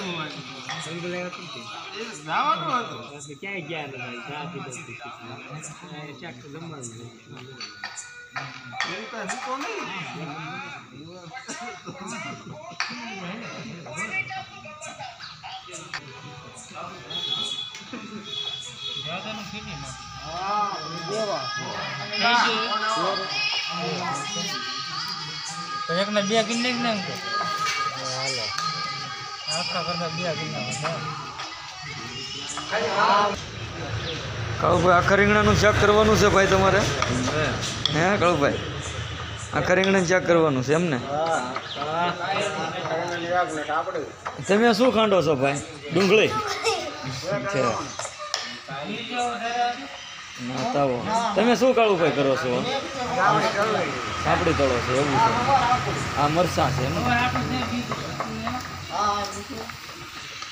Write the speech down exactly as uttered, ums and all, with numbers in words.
ક્યાંય ગયા નથી ચાક જમવાનું એક ને બે કિલો ને એમ કે આખા કરતા બે કિલો કાળુભાઈ આખા રીંગણાનું શાક કરવાનું છે ભાઈ તમારે હે કાળુભાઈ આખા રીંગણાનું શાક કરવાનું છે એમ ને તમે શું ખાંડો છો ભાઈ ડુંગળી છે તાવો તમે શું કાળુભાઈ કરો છો પાપડી તળો છે એવું છે આ મરચાં છે એમ